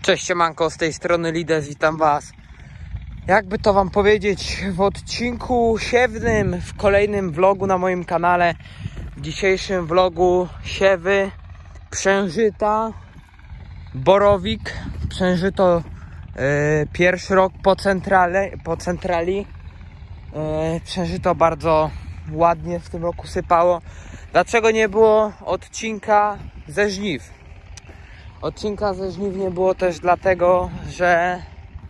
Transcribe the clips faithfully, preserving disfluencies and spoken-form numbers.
Cześć, siemanko, z tej strony Lides, witam was. Jakby to wam powiedzieć, w odcinku siewnym, w kolejnym vlogu na moim kanale, w dzisiejszym vlogu siewy, przężyta, borowik, przężyto yy, pierwszy rok po, centrale, po centrali, yy, przężyto bardzo ładnie w tym roku sypało. Dlaczego nie było odcinka ze żniw? Odcinka ze żniw nie było też dlatego, że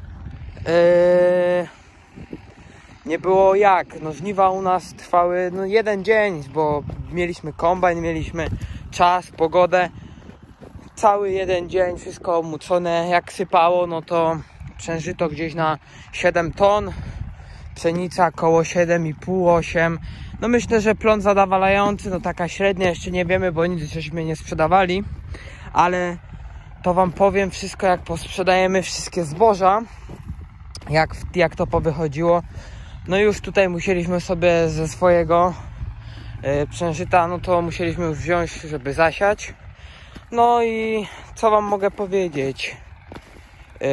yy, nie było jak. No, żniwa u nas trwały no, jeden dzień, bo mieliśmy kombajn, mieliśmy czas, pogodę. Cały jeden dzień, wszystko omucone. Jak sypało, no to przężyto gdzieś na siedem ton. Pszenica koło siedem i pół, osiem. No myślę, że plon zadowalający, no taka średnia, jeszcze nie wiemy, bo nic żeśmy nie sprzedawali. Ale to wam powiem wszystko, jak posprzedajemy wszystkie zboża, jak, jak to powychodziło. No już tutaj musieliśmy sobie ze swojego yy, przężyta, no to musieliśmy już wziąć, żeby zasiać. No i co wam mogę powiedzieć? Yy,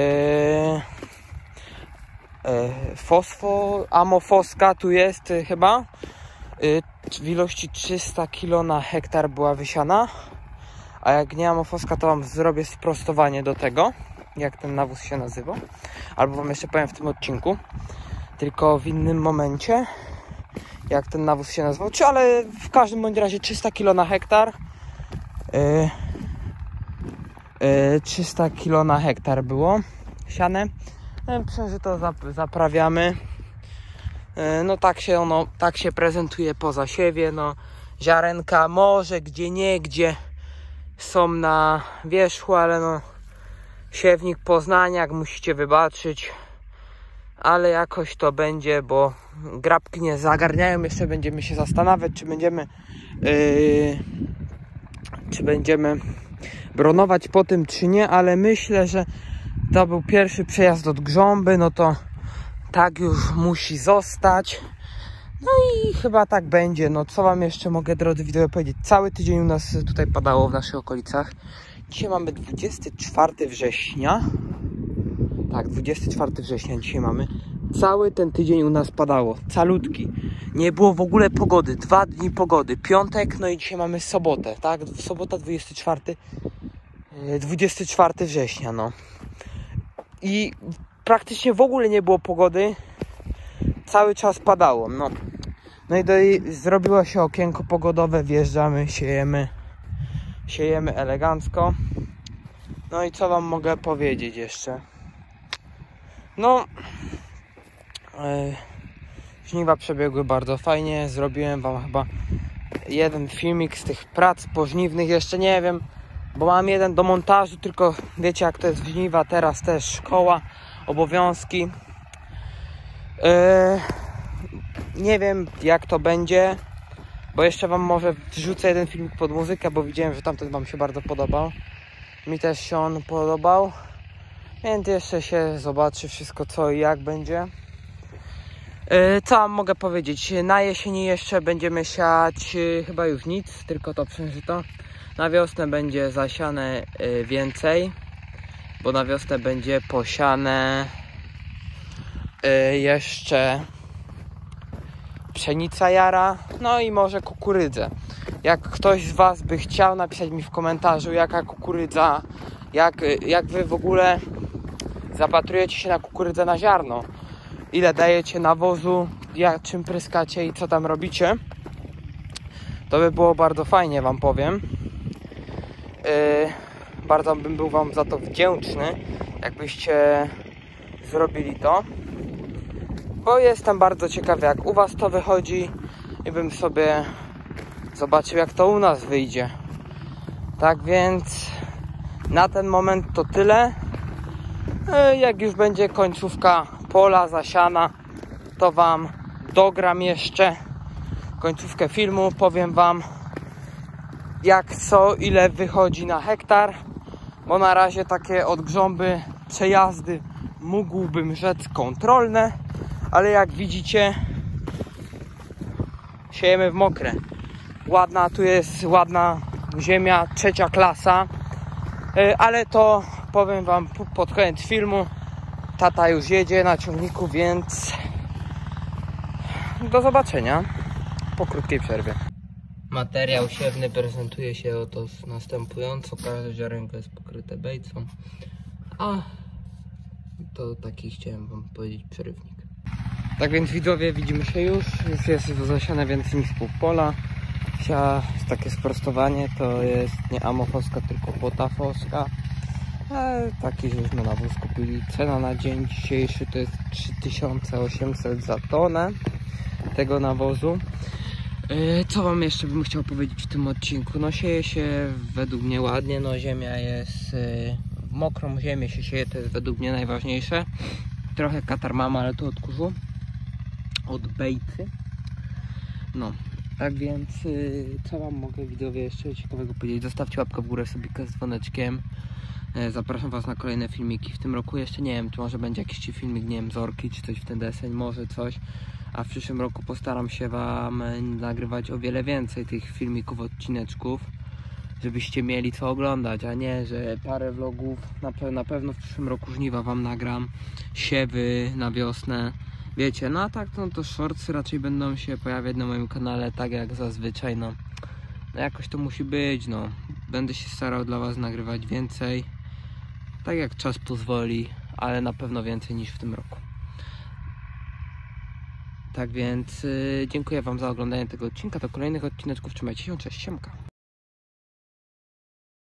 yy, fosfo, amofoska tu jest yy, chyba. Yy, w ilości trzysta kilo na hektar była wysiana. A jak nie amofoska, to wam zrobię sprostowanie do tego, jak ten nawóz się nazywa. Albo wam jeszcze powiem w tym odcinku, tylko w innym momencie, jak ten nawóz się nazywał. Czy ale w każdym bądź razie trzysta kilo na hektar. Yy, yy, trzysta kilo na hektar było siane. No, przężyto zap zaprawiamy. Yy, no tak się ono, tak się prezentuje po zasiewie. No, ziarenka może gdzie nie gdzie są na wierzchu, ale no siewnik Poznaniak, musicie wybaczyć, ale jakoś to będzie, bo grabki nie zagarniają. Jeszcze będziemy się zastanawiać, czy będziemy yy, czy będziemy bronować po tym, czy nie, ale myślę, że to był pierwszy przejazd od Grząby, no to tak już musi zostać. No i chyba tak będzie. No co wam jeszcze mogę, drodzy widzowie, powiedzieć? Cały tydzień u nas tutaj padało w naszych okolicach. Dzisiaj mamy dwudziestego czwartego września. Tak, dwudziestego czwartego września dzisiaj mamy. Cały ten tydzień u nas padało. Calutki. Nie było w ogóle pogody. Dwa dni pogody. Piątek, no i dzisiaj mamy sobotę. Tak, sobota dwudziestego czwartego dwudziestego czwartego września, no. I praktycznie w ogóle nie było pogody. Cały czas padało, no. No i, do, i zrobiło się okienko pogodowe, wjeżdżamy, siejemy, siejemy elegancko. No i co wam mogę powiedzieć jeszcze? No, yy, żniwa przebiegły bardzo fajnie, zrobiłem wam chyba jeden filmik z tych prac pożniwnych, jeszcze nie wiem, bo mam jeden do montażu, tylko wiecie jak to jest w żniwa, teraz też szkoła, obowiązki. Yy, nie wiem jak to będzie, bo jeszcze wam może wrzucę jeden filmik pod muzykę, bo widziałem, że tamten wam się bardzo podobał. Mi też się on podobał, więc jeszcze się zobaczy wszystko co i jak będzie. Yy, co wam mogę powiedzieć? Na jesieni jeszcze będziemy siać yy, chyba już nic, tylko to przężyto. Na wiosnę będzie zasiane yy, więcej, bo na wiosnę będzie posiane Yy, jeszcze pszenica jara, no i może kukurydzę. Jak ktoś z was by chciał napisać mi w komentarzu jaka kukurydza, jak, jak wy w ogóle zapatrujecie się na kukurydzę na ziarno, ile dajecie nawozu, jak, czym pryskacie i co tam robicie, to by było bardzo fajnie, wam powiem. Yy, bardzo bym był wam za to wdzięczny, jakbyście zrobili to. Bo jestem bardzo ciekawy jak u was to wychodzi i bym sobie zobaczył jak to u nas wyjdzie. Tak więc na ten moment to tyle. Jak już będzie końcówka pola zasiana, to wam dogram jeszcze końcówkę filmu, powiem wam jak co, ile wychodzi na hektar, bo na razie takie od Grząby przejazdy mógłbym rzec kontrolne, ale jak widzicie siejemy w mokre. Ładna, tu jest ładna ziemia, trzecia klasa, ale to powiem wam pod koniec filmu, tata już jedzie na ciągniku, więc do zobaczenia po krótkiej przerwie. Materiał siewny prezentuje się oto następująco. Każde ziarenko jest pokryte bejcą, a to taki chciałem wam powiedzieć przerywnik. Tak więc widzowie, widzimy się już. Już jest zasiane więcej niż pół pola. Wsia, takie sprostowanie, to jest nie amofoska, tylko potafoska. E, taki żeśmy na wóz kupili. Cena na dzień dzisiejszy to jest trzy tysiące osiemset za tonę tego nawozu. E, co wam jeszcze bym chciał powiedzieć w tym odcinku? No sieje się według mnie ładnie, no ziemia jest... E, w mokrą ziemię się sieje, to jest według mnie najważniejsze. Trochę katar mam, ale to od kurzu. Od bejcy. No, tak więc yy, co wam mogę widzowie jeszcze ciekawego powiedzieć? Zostawcie łapkę w górę, subika z dzwoneczkiem. Yy, zapraszam was na kolejne filmiki. W tym roku jeszcze nie wiem, czy może będzie jakiś filmik, nie wiem, z orki, czy coś w ten deseń, może coś. A w przyszłym roku postaram się wam nagrywać o wiele więcej tych filmików, odcineczków, żebyście mieli co oglądać, a nie, że parę vlogów. Na, pe na pewno w przyszłym roku żniwa wam nagram, siewy na wiosnę. Wiecie, no a tak no to shortsy raczej będą się pojawiać na moim kanale tak jak zazwyczaj, no. No jakoś to musi być, no. Będę się starał dla was nagrywać więcej, tak jak czas pozwoli, ale na pewno więcej niż w tym roku. Tak więc yy, dziękuję wam za oglądanie tego odcinka, do kolejnych odcineczków, trzymajcie się, cześć, siemka.